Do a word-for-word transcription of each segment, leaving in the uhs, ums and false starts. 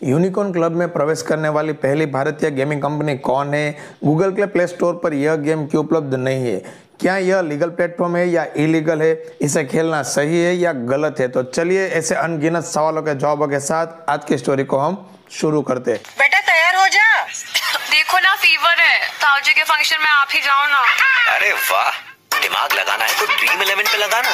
Unicorn club में प्रवेश करने वाली पहली भारतीय गेमिंग कंपनी कौन है? गूगल के प्ले स्टोर पर यह गेम क्यों उपलब्ध नहीं है? क्या यह लीगल प्लेटफॉर्म है या इलीगल है? इसे खेलना सही है या गलत है? तो चलिए ऐसे अनगिनत सवालों के जवाबों के साथ आज की स्टोरी को हम शुरू करते हैं। बेटा तैयार हो जा। देखो ना फीवर है, ताऊजी के फंक्शन में आप ही जाओ ना। अरे वाह, दिमाग लगाना है तो ड्रीम इलेवन पे लगाना।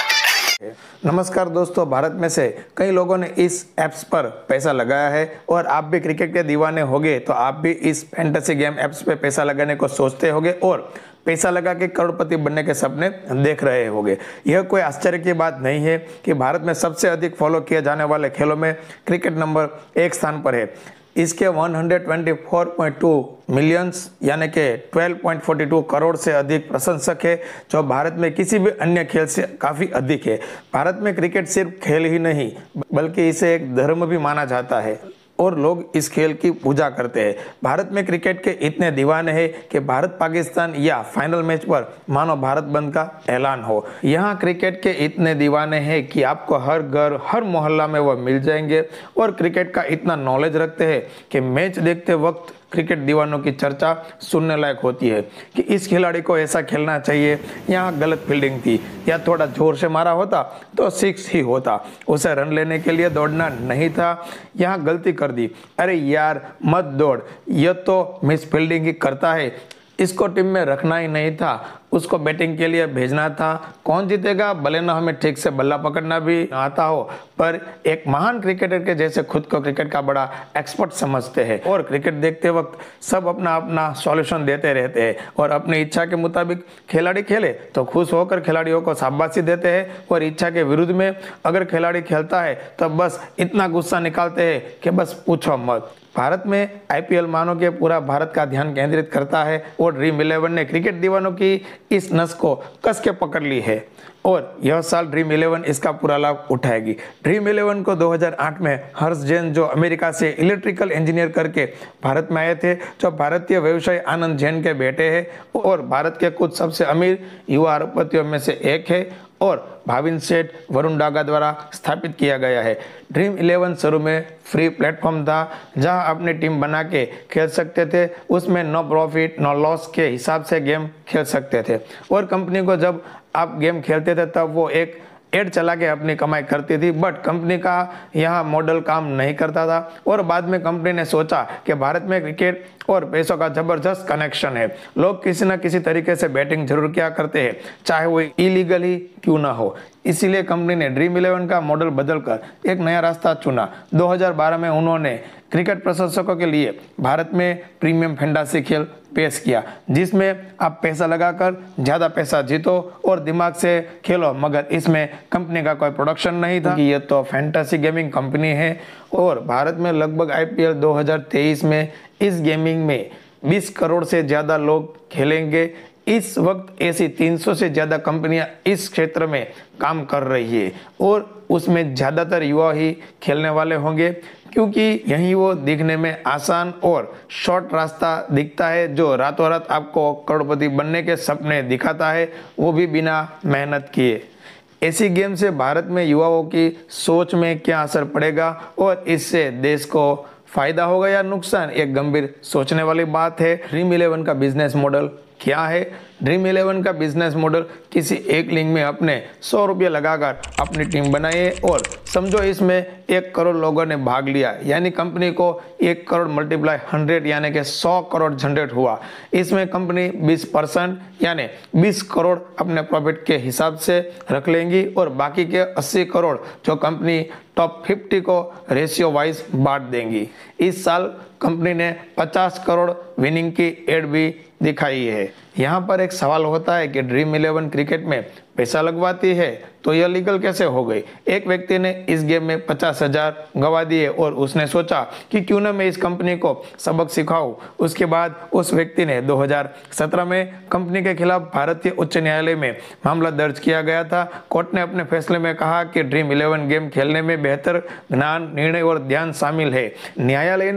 नमस्कार दोस्तों, भारत में से कई लोगों ने इस ऐप्स पर पैसा लगाया है और आप भी क्रिकेट के दीवाने होंगे तो आप भी इस फैंटेसी गेम ऐप्स पे पैसा लगाने को सोचते होंगे और पैसा लगा के करोड़पति बनने के सपने देख रहे होंगे। यह कोई आश्चर्य की बात नहीं है कि भारत में सबसे अधिक फॉलो किए जाने वाले खेलों में क्रिकेट नंबर एक स्थान पर है। इसके एक सौ चौबीस पॉइंट दो मिलियंस यानी कि बारह पॉइंट चार दो करोड़ से अधिक प्रशंसक है, जो भारत में किसी भी अन्य खेल से काफ़ी अधिक है। भारत में क्रिकेट सिर्फ खेल ही नहीं बल्कि इसे एक धर्म भी माना जाता है और लोग इस खेल की पूजा करते हैं। भारत में क्रिकेट के इतने दीवाने हैं कि भारत पाकिस्तान या फाइनल मैच पर मानो भारत बंद का ऐलान हो। यहाँ क्रिकेट के इतने दीवाने हैं कि आपको हर घर हर मोहल्ला में वह मिल जाएंगे और क्रिकेट का इतना नॉलेज रखते हैं कि मैच देखते वक्त क्रिकेट दीवानों की चर्चा सुनने लायक होती है कि इस खिलाड़ी को ऐसा खेलना चाहिए, यहाँ गलत फील्डिंग थी या थोड़ा जोर से मारा होता तो सिक्स ही होता, उसे रन लेने के लिए दौड़ना नहीं था, यहाँ गलती कर दी, अरे यार मत दौड़, यह तो मिस फील्डिंग ही करता है, इसको टीम में रखना ही नहीं था, उसको बैटिंग के लिए भेजना था। कौन जीतेगा भले ना हमें ठीक से बल्ला पकड़ना भी आता हो, पर एक महान क्रिकेटर के जैसे खुद को क्रिकेट का बड़ा एक्सपर्ट समझते हैं और क्रिकेट देखते वक्त सब अपना अपना सॉल्यूशन देते रहते हैं और अपनी इच्छा के मुताबिक खिलाड़ी खेले तो खुश होकर खिलाड़ियों को शाबाशी देते हैं और इच्छा के विरुद्ध में अगर खिलाड़ी खेलता है तो बस इतना गुस्सा निकालते हैं कि बस पूछो मत। भारत में आईपीएल मानो के पूरा भारत का ध्यान केंद्रित करता है और ड्रीम इलेवन ने क्रिकेट दीवानों की इस नस को कस के पकड़ ली है और यह साल ड्रीम इलेवन इसका पूरा लाभ उठाएगी। ड्रीम इलेवन को दो हज़ार आठ में हर्ष जैन, जो अमेरिका से इलेक्ट्रिकल इंजीनियर करके भारत में आए थे, जो भारतीय व्यवसायी आनंद जैन के बेटे हैं और भारत के कुछ सबसे अमीर युवा अरबपतियों में से एक है और भाविन सेठ वरुण डागा द्वारा स्थापित किया गया है। ड्रीम इलेवन शुरू में फ्री प्लेटफॉर्म था जहां अपनी टीम बना के खेल सकते थे, उसमें नो प्रॉफिट नो लॉस के हिसाब से गेम खेल सकते थे और कंपनी को जब आप गेम खेलते थे तब वो एक एड चला के अपनी कमाई करती थी, बट कंपनी का यहाँ मॉडल काम नहीं करता था और बाद में कंपनी ने सोचा कि भारत में क्रिकेट और पैसों का जबरदस्त कनेक्शन है, लोग किसी न किसी तरीके से बैटिंग जरूर किया करते हैं चाहे वो इलीगल ही क्यों ना हो। इसीलिए कंपनी ने ड्रीम इलेवन का मॉडल बदलकर एक नया रास्ता चुना। दो हज़ार बारह में उन्होंने क्रिकेट प्रशंसकों के लिए भारत में प्रीमियम फैंटेसी खेल पेश किया जिसमें आप पैसा लगाकर ज़्यादा पैसा जीतो और दिमाग से खेलो, मगर इसमें कंपनी का कोई प्रोडक्शन नहीं था कि ये तो फैंटेसी गेमिंग कंपनी है और भारत में लगभग आईपीएल दो हज़ार तेईस में इस गेमिंग में बीस करोड़ से ज़्यादा लोग खेलेंगे। इस वक्त ऐसी तीन सौ से ज़्यादा कंपनियां इस क्षेत्र में काम कर रही है और उसमें ज़्यादातर युवा ही खेलने वाले होंगे क्योंकि यही वो दिखने में आसान और शॉर्ट रास्ता दिखता है जो रातों रात आपको करोड़पति बनने के सपने दिखाता है, वो भी बिना मेहनत किए। ऐसी गेम से भारत में युवाओं की सोच में क्या असर पड़ेगा और इससे देश को फायदा होगा या नुकसान, एक गंभीर सोचने वाली बात है। ड्रीम इलेवन का बिजनेस मॉडल क्या है? ड्रीम इलेवन का बिजनेस मॉडल किसी एक लिंक में अपने सौ रुपये लगाकर अपनी टीम बनाइए और समझो इसमें एक करोड़ लोगों ने भाग लिया, यानी कंपनी को एक करोड़ मल्टीप्लाई हंड्रेड यानी कि सौ करोड़ जनरेट हुआ। इसमें कंपनी बीस परसेंट यानी बीस करोड़ अपने प्रॉफिट के हिसाब से रख लेंगी और बाकी के अस्सी करोड़ जो कंपनी टॉप पचास को रेशियो वाइज बांट देंगी। इस साल कंपनी ने पचास करोड़ विनिंग की एड भी दिखाई है। यहाँ पर एक सवाल होता है कि ड्रीम इलेवन क्रिकेट में पैसा लगवाती है तो यह लीगल कैसे हो गई? एक व्यक्ति ने इस गेम में पचास हजार गंवा दिए और उसने सोचा कि क्यों ना मैं इस कंपनी को सबक सिखाऊं। उसके बाद उस व्यक्ति ने दो हज़ार सत्रह में कंपनी के खिलाफ भारतीय उच्च न्यायालय में मामला दर्ज किया गया था। कोर्ट ने अपने फैसले में कहा कि ड्रीम इलेवन गेम खेलने में बेहतर ज्ञान, निर्णय और ध्यान शामिल है। न्यायालय ने यह भी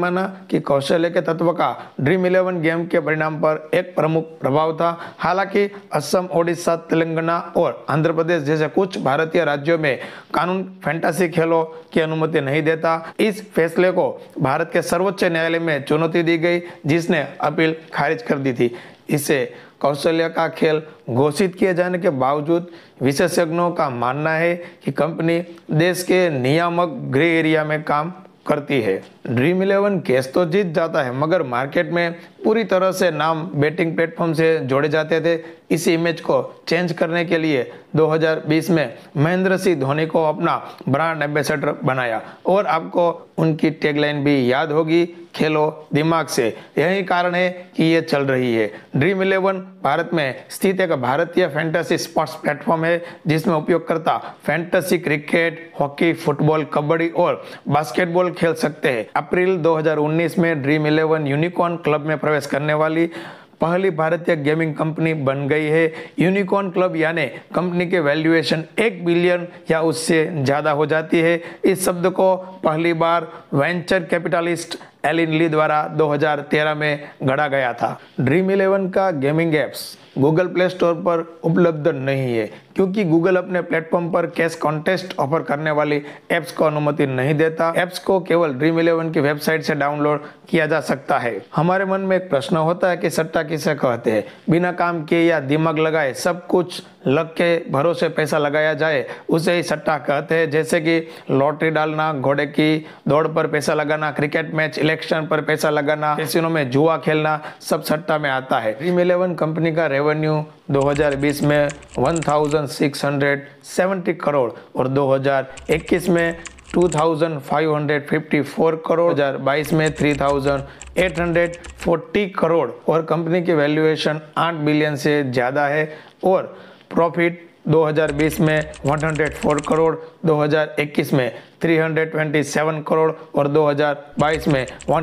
माना कि कौशल्य के तत्व का ड्रीम इलेवन गेम के परिणाम पर एक प्रमुख प्रभाव था। हालांकि असम, ओडिशा, तेलंगाना और आंध्र प्रदेश जैसे कुछ भारतीय राज्यों में कानून फैंटेसी खेलों की अनुमति नहीं देता। इस फैसले को भारत के सर्वोच्च न्यायालय में चुनौती दी गई, जिसने अपील खारिज कर दी थी। इसे कौशल्य का खेल घोषित किए जाने के बावजूद विशेषज्ञों का मानना है कि कंपनी देश के नियामक ग्रे एरिया में काम करती है। ड्रीम इलेवन केस तो जीत जाता है, मगर मार्केट में पूरी तरह से नाम बेटिंग प्लेटफॉर्म से जोड़े जाते थे। इस इमेज को चेंज करने के लिए दो हज़ार बीस में महेंद्र सिंह धोनी को अपना ब्रांड एम्बेसडर बनाया और आपको उनकी टैगलाइन भी याद होगी, खेलो दिमाग से। यही कारण है कि ये चल रही है। ड्रीम इलेवन भारत में स्थित एक भारतीय फैंटेसी स्पोर्ट्स प्लेटफॉर्म है, जिसमें उपयोगकर्ता fantasy cricket, hockey, football, kabaddi और बास्केटबॉल खेल सकते हैं। अप्रैल दो हज़ार उन्नीस में ड्रीम इलेवन यूनिकॉर्न क्लब में प्रवेश करने वाली पहली भारतीय गेमिंग कंपनी बन गई है। यूनिकॉर्न क्लब यानी कंपनी के वैल्यूएशन एक बिलियन या उससे ज्यादा हो जाती है। इस शब्द को पहली बार वेंचर कैपिटलिस्ट एलिन ली द्वारा दो हज़ार तेरह में गढ़ा गया था। ड्रीम इलेवन का gaming apps Google Play Store पर उपलब्ध नहीं है, क्योंकि गूगल अपने प्लेटफॉर्म पर कैश कॉन्टेस्ट ऑफर करने वाली एप्स को अनुमति नहीं देता। एप्स को केवल ड्रीम इलेवन की वेबसाइट से डाउनलोड किया जा सकता है। हमारे मन में एक प्रश्न होता है कि सट्टा किसे कहते हैं। बिना काम किए या दिमाग लगाए सब कुछ लग के भरोसे पैसा लगाया जाए, उसे ही सट्टा कहते हैं। जैसे कि लॉटरी डालना, घोड़े की दौड़ पर पैसा लगाना, क्रिकेट मैच, इलेक्शन पर पैसा लगाना, कैसीनो में जुआ खेलना, सब सट्टा में आता है। ड्रीम इलेवन कंपनी का रेवेन्यू दो हज़ार बीस में एक हज़ार छह सौ सत्तर करोड़ और दो हज़ार इक्कीस में दो हज़ार पाँच सौ चौवन करोड़, दो हज़ार बाईस में तीन हज़ार आठ सौ चालीस करोड़ और कंपनी की वैल्यूएशन आठ बिलियन से ज़्यादा है। और प्रॉफिट दो हज़ार बीस में एक सौ चार करोड़, दो हज़ार इक्कीस में तीन सौ सत्ताईस करोड़ और दो हज़ार बाईस में एक सौ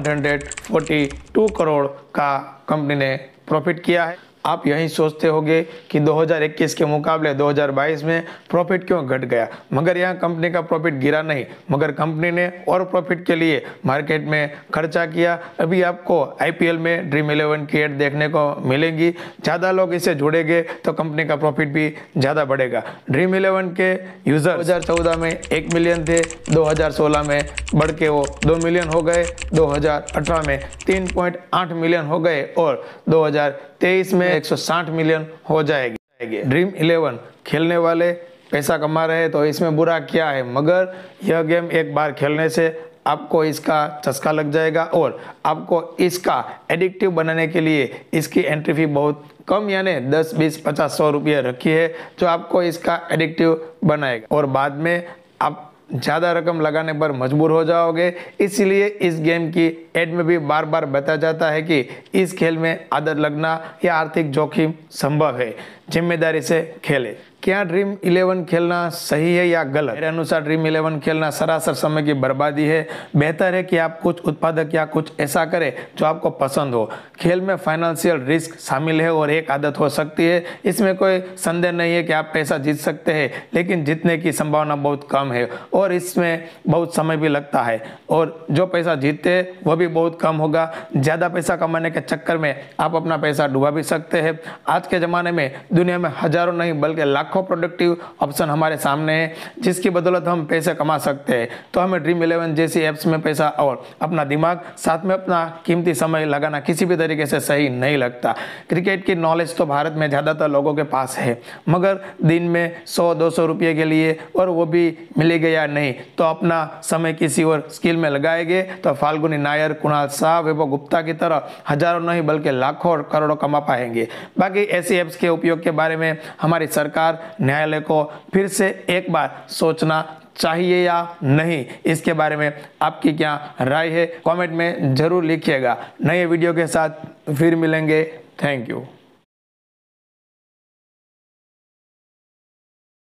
बयालीस करोड़ का कंपनी ने प्रॉफिट किया है। आप यही सोचते होंगे कि दो हज़ार इक्कीस के मुकाबले दो हज़ार बाईस में प्रॉफिट क्यों घट गया, मगर यहाँ कंपनी का प्रॉफिट गिरा नहीं, मगर कंपनी ने और प्रॉफिट के लिए मार्केट में खर्चा किया। अभी आपको आईपीएल में ड्रीम इलेवन की एड देखने को मिलेंगी। ज़्यादा लोग इससे जुड़ेंगे तो कंपनी का प्रॉफिट भी ज़्यादा बढ़ेगा। ड्रीम इलेवन के यूज़र दो हज़ार चौदह में एक मिलियन थे, दो हज़ार सोलह में बढ़ के वो दो मिलियन हो गए, दो हज़ार अठारह में तीन पॉइंट आठ मिलियन हो गए और दो हज़ार तेईस में एक सौ साठ मिलियन हो जाएगी। ड्रीम इलेवन खेलने वाले पैसा कमा रहे हैं तो इसमें बुरा क्या है, मगर यह गेम एक बार खेलने से आपको इसका चस्का लग जाएगा और आपको इसका एडिक्टिव बनाने के लिए इसकी एंट्री फी बहुत कम यानी दस, बीस, पचास, सौ रुपये रखी है, जो आपको इसका एडिक्टिव बनाएगा और बाद में आप ज़्यादा रकम लगाने पर मजबूर हो जाओगे। इसलिए इस गेम की एड में भी बार बार बताया जाता है कि इस खेल में आदत लगना या आर्थिक जोखिम संभव है, जिम्मेदारी से खेले। क्या ड्रीम इलेवन खेलना सही है या गलत? मेरे अनुसार ड्रीम इलेवन खेलना सरासर समय की बर्बादी है। बेहतर है कि आप कुछ उत्पादक या कुछ ऐसा करें जो आपको पसंद हो। खेल में फाइनेंशियल रिस्क शामिल है और एक आदत हो सकती है, इसमें कोई संदेह नहीं है कि आप पैसा जीत सकते हैं, लेकिन जीतने की संभावना बहुत कम है और इसमें बहुत समय भी लगता है और जो पैसा जीतते हैं वह भी बहुत कम होगा। ज़्यादा पैसा कमाने के चक्कर में आप अपना पैसा डुबा भी सकते हैं। आज के ज़माने में दुनिया में हजारों नहीं बल्कि लाखों प्रोडक्टिव ऑप्शन हमारे सामने है, जिसकी बदौलत हम पैसे कमा सकते हैं। तो हमें ड्रीम इलेवन जैसी एप्स में पैसा और अपना दिमाग साथ में अपना कीमती समय लगाना किसी भी तरीके से सही नहीं लगता। क्रिकेट की नॉलेज तो भारत में ज़्यादातर लोगों के पास है, मगर दिन में सौ दो सौ रुपये के लिए और वो भी मिलेगा या नहीं, तो अपना समय किसी और स्किल में लगाएंगे तो फाल्गुनी नायर, कुणाल शाह, वैभव गुप्ता की तरह हजारों नहीं बल्कि लाखों और करोड़ों कमा पाएंगे। बाकी ऐसी एप्स के उपयोग के बारे में हमारी सरकार, न्यायालय को फिर से एक बार सोचना चाहिए या नहीं, इसके बारे में आपकी क्या राय है कमेंट में जरूर लिखिएगा। नए वीडियो के साथ फिर मिलेंगे। Thank you.